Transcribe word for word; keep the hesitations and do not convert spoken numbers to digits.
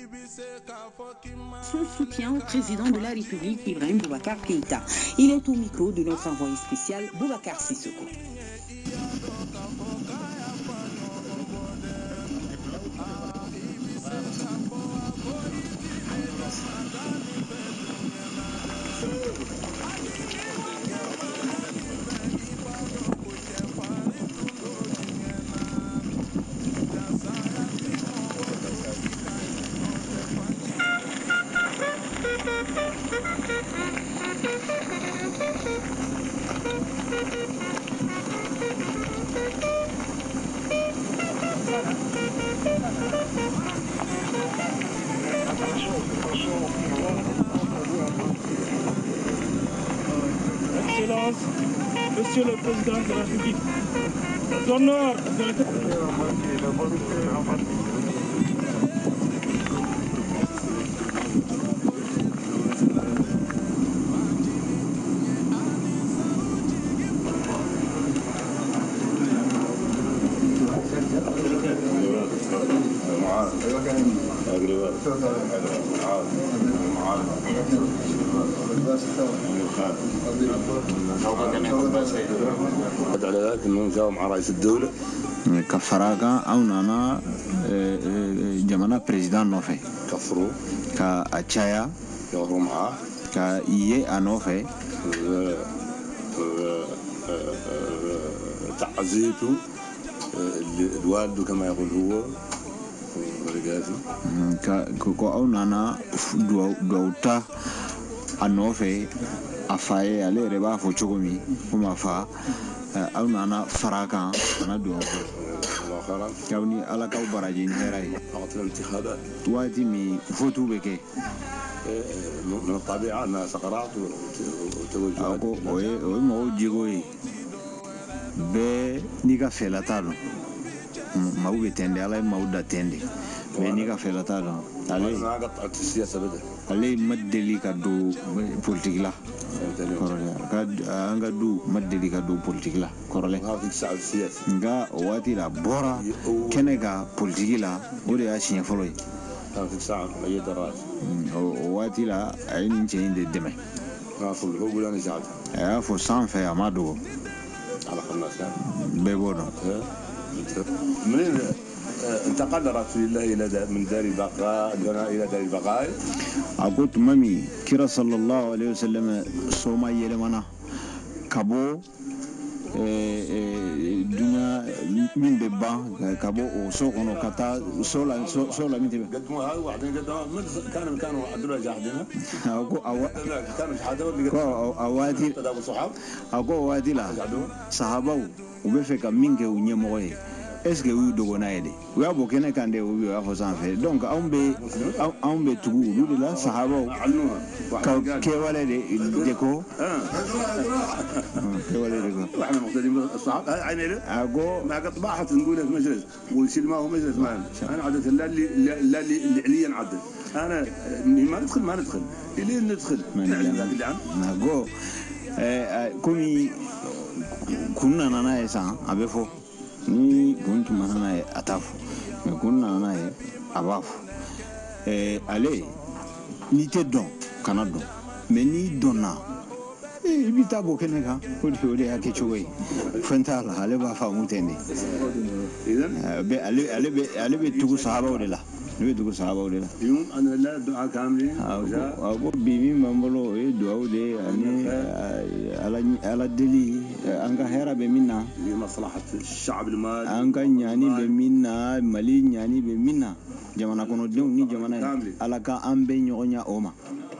Son soutien au président de la République, Ibrahim Boubacar Keïta. Il est au micro de notre envoyé spécial, Boubacar Sissoko. Excellence, Monsieur le Président de la République, d'honneur de على ذلك انه جاءوا مع رئيس الدوله كفراغا او نانا جمانا بريزيدان نوفي كفروا كاتشايا يغروا معاه كايي انوفي تعزيته الوالد كما يقول هو كو او نانا دوتا انوفي afaye ale reba fo chogomi kuma fa au nana faraka ana do kawni ala kaw baraji nheray وقت الانتخابات وادي مي فوتو بكي من الطبيعه انها سقرات وتوجهات او او مو جيغوي be niga felatalo mau betende ala mau datende be niga felatalo ale ما قطعت السياسه بدا ale maddeli ka do politique la kad anga du maddeli ka do politique la korole هذه الساعه السياسه nga wati la bora kenega politique la o de ya shin foloy هذه الساعه اي دراج o wati la ayini chain de deme ناصل هو ولا نجعل ya fo san fe amado على خلاص be bodo منين انتقل رسول الله الى من دار البقاء الى دار البقاء أقول مامي كرا صلى الله عليه وسلم سوما يلمنا كابو الدنيا من ببا كابو وسوقنا كتا سولا سولا من تبع قدموا هاي وبعدين قدموا كانوا كانوا عدلوا جاهدنا أقول أو كانوا شهادة اللي أو أوادي تدابوا صحاب أقول أوادي لا صحابه وبفك منك ونيموي est-ce que oui dogo na yede we abo kene kande o wi afo san fe donc on be on be tugu lu la sahaba ka ke wala de de ko ke wala de ko احنا مقتدين بالصحاب عيني اقو ما قد طبعت نقول في مجلس ونشيل ما هو مجلس مان انا عاده لا اللي لا اللي عليا نعدل انا ما ندخل ما ندخل اللي ندخل اقو كومي كنا نانا يسا ابفو ni guntu manana ye atafu me kunna na ye abafu eh ale ni te don kana don me ni donna eh bita bo keneka odi odi ake chowe fentala ale ba fa mutende idan be ale ale be ale be tugu sahaba odela be tugu sahaba odela يوم انا لا دعاء كاملين أقول بيمي مامبلو إيه دعوة ده يعني على على دلي أنك هرا بمنا لمصلحة الشعب المال أنك يعني بمنا مالي يعني بمنا جمانا كنوديو ني جمانا على كا أمبي نيوغنيا أوما